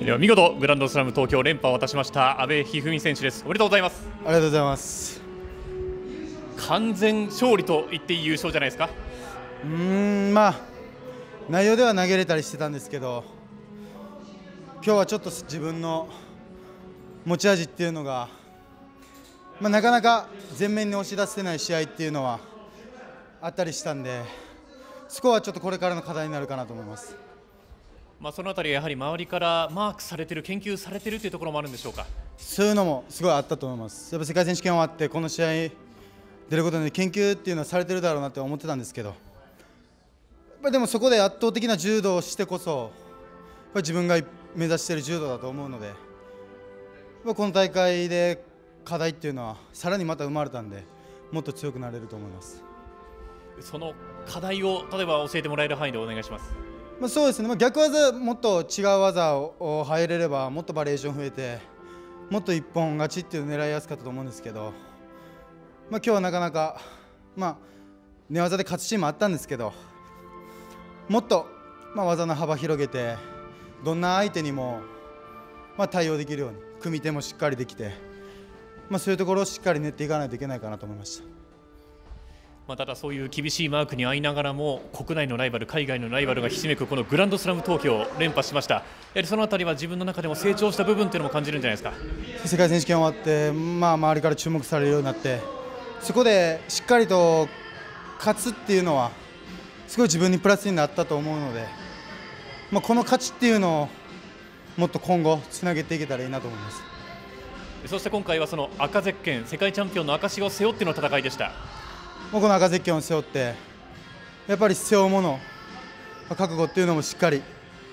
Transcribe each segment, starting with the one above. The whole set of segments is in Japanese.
では見事グランドスラム東京連覇を果たしました阿部一二三選手です。おめでとうございます。 ありがとうございます。 完全勝利と言っていい優勝じゃないですか。 まあ内容では投げれたりしてたんですけど、今日はちょっと自分の持ち味っていうのが、なかなか前面に押し出せない試合っていうのはあったりしたんで、そこはちょっとこれからの課題になるかなと思います。 そのあたりやはり周りからマークされている、研究されているというところもあるんでしょうか。 そういうのもすごいあったと思います。やっぱ世界選手権終わってこの試合出ることで研究っていうのはされてるだろうなって思ってたんですけど、やっぱりでもそこで圧倒的な柔道をしてこそやっぱり自分が目指している柔道だと思うので、この大会で課題っていうのはさらにまた生まれたんで、もっと強くなれると思います。 その課題を例えば教えてもらえる範囲でお願いします。 そうですね、逆技、もっと違う技を入れればもっとバリエーション増えてもっと一本勝ちっていうのを狙いやすかったと思うんですけど、今日はなかなか、寝技で勝つシーンもあったんですけど、もっと、技の幅広げてどんな相手にも、対応できるように組み手もしっかりできて、そういうところをしっかり練っていかないといけないかなと思いました。 ただそういう厳しいマークに遭いながらも国内のライバル、海外のライバルがひしめくこのグランドスラム東京連覇しました。やはりそのあたりは自分の中でも成長した部分っていうのも感じるんじゃないですか。 世界選手権終わって、周りから注目されるようになって、そこでしっかりと勝つっていうのはすごい自分にプラスになったと思うので、この勝ちっていうのをもっと今後つなげていけたらいいなと思います。 そして今回はその赤ゼッケン、世界チャンピオンの証を背負っての戦いでした。 この赤ゼッケンを背負って、やっぱり背負うもの、覚悟っていうのもしっかり、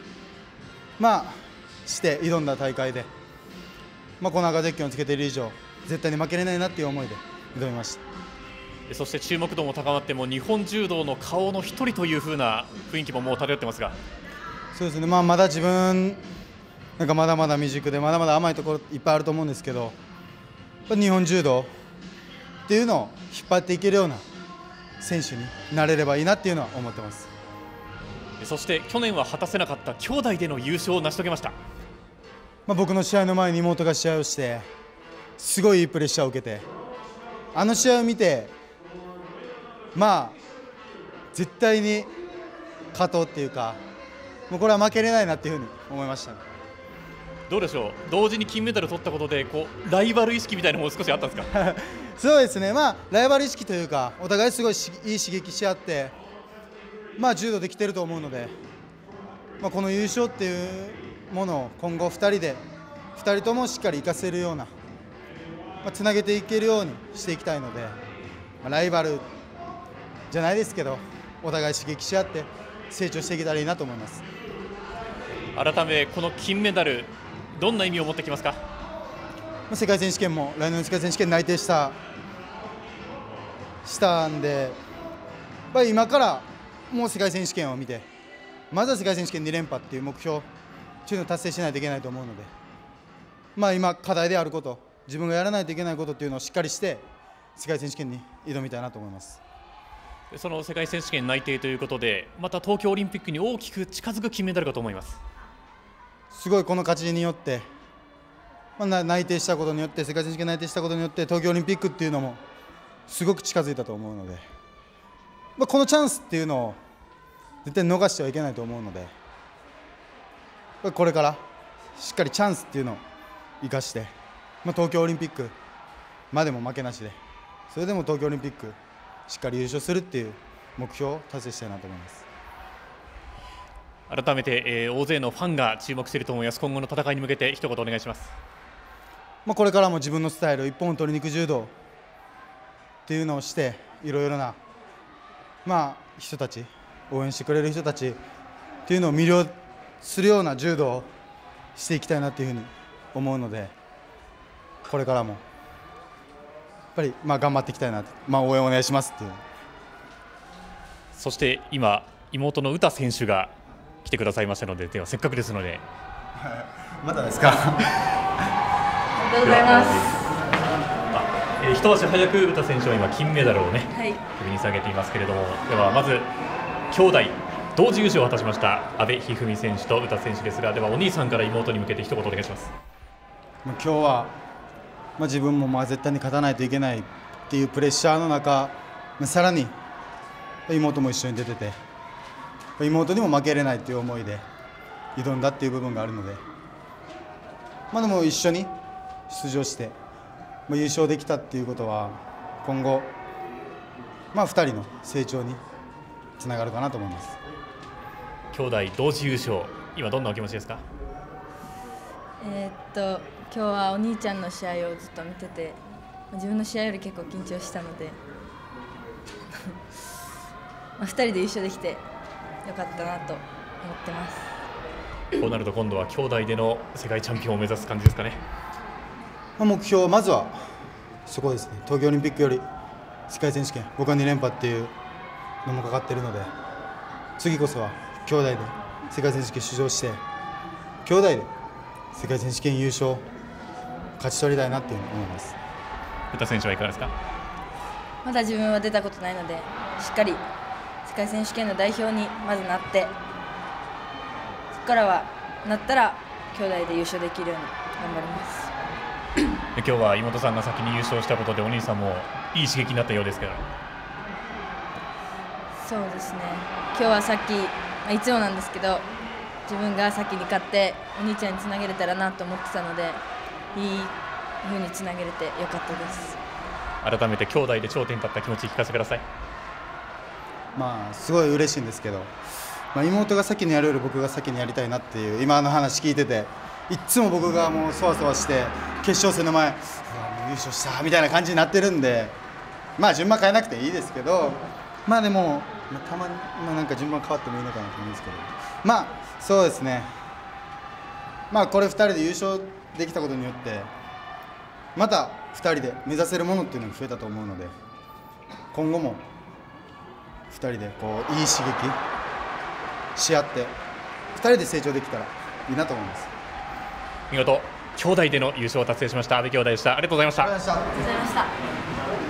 して挑んだ大会で、この赤ゼッケンをつけている以上、絶対に負けれないなっていう思いで挑みました。 そして注目度も高まって、も日本柔道の顔の一人という風な雰囲気ももう漂ってますが。 そうですね、まだ自分、まだまだ未熟で、まだまだ甘いところいっぱいあると思うんですけど、日本柔道っていうのを引っ張っていけるような選手になれればいいなっていうのは思ってます。 そして去年は果たせなかった兄弟での優勝を成し遂げました。 僕の試合の前に妹が試合をして、すごいいいプレッシャーを受けて、あの試合を見て、絶対に勝とうっていうか、もうこれは負けれないなっていうふうに思いました。 どうでしょう、同時に金メダル取ったことでライバル意識みたいなのも少しあったんですか。 そうですね、ライバル意識というか、お互いすごいいい刺激し合って、柔道できてると思うので、この優勝っていうものを今後2人ともしっかり生かせるような、つなげていけるようにしていきたいので、ライバルじゃないですけど、お互い刺激し合って成長していけたらいいなと思います。 改めこの金メダル、どんな意味を持ってきますか。 世界選手権も来年の世界選手権内定したんで、やっぱり今からもう世界選手権を見て、まずは世界選手権2連覇っていう目標というのを達成しないといけないと思うので、今課題であること、自分がやらないといけないことっていうのをしっかりして世界選手権に挑みたいなと思います。 その世界選手権内定ということで、また東京オリンピックに大きく近づく金メダルかと思います。 すごいこの勝ちによって、内定したことによって、世界選手権内定したことによって東京オリンピックっていうのもすごく近づいたと思うので、このチャンスっていうのを絶対逃してはいけないと思うので、これからしっかりチャンスっていうのを生かして、東京オリンピックまでも負けなしで、それでも東京オリンピックしっかり優勝するっていう目標を達成したいなと思います。 改めて、大勢のファンが注目していると思います。今後の戦いに向けて一言お願いします。 これからも自分のスタイル、一本取りに行く柔道っていうのをして、いろいろな、人たち、応援してくれる人たちっていうのを魅了するような柔道をしていきたいなっていうふうに思うので、これからもやっぱり頑張っていきたいなと、応援お願いしますっていう。 そして今、妹の詩選手が来てくださいましたので、ではせっかくですので。 まだですか。 ありがとうございます。 一足早く詩選手は今金メダルをね、首に下げていますけれども、ではまず兄弟同時優勝を果たしました阿部一二三選手と詩選手ですが、ではお兄さんから妹に向けて一言お願いします。 今日は、自分も絶対に勝たないといけないっていうプレッシャーの中、さらに妹も一緒に出てて、妹にも負けれないという思いで挑んだっていう部分があるので、でも一緒に出場して優勝できたっていうことは今後、2人の成長につながるかなと思います。 兄弟同時優勝、今どんなお気持ちですか？ 今日はお兄ちゃんの試合をずっと見てて、自分の試合より結構緊張したので2人で優勝できてよかったなと思ってます。 こうなると今度は兄弟での世界チャンピオンを目指す感じですかね。 目標、まずはそこですね。東京オリンピックより世界選手権、僕は2連覇っていうのもかかっているので、次こそは兄弟で世界選手権出場して、兄弟で世界選手権優勝勝ち取りたいなっていうふうに思います。 詩選手はいかがですか？ まだ自分は出たことないので、しっかり世界選手権の代表にまずなって、そこからはなったら兄弟で優勝できるように頑張ります。 今日は妹さんが先に優勝したことでお兄さんもいい刺激になったようですけど。 そうですね、今日はさっき、いつもなんですけど自分が先に勝ってお兄ちゃんにつなげれたらなと思ってたので、いい風につなげれてよかったです。 改めて兄弟で頂点に立った気持ち聞かせてください。 すごい嬉しいんですけど、妹が先にやるより僕が先にやりたいなっていう今の話聞いてて、いつも僕がもうそわそわして決勝戦の前、もう優勝したみたいな感じになってるんで、順番変えなくていいですけど、でも、たまになんか順番変わってもいいのかなと思うんですけど、そうですね、これ2人で優勝できたことによってまた2人で目指せるものっていうのが増えたと思うので、今後も2人でこういい刺激し合って2人で成長できたらいいなと思います。 見事兄弟での優勝を達成しました阿部兄弟でした。ありがとうございました。 ありがとうございました。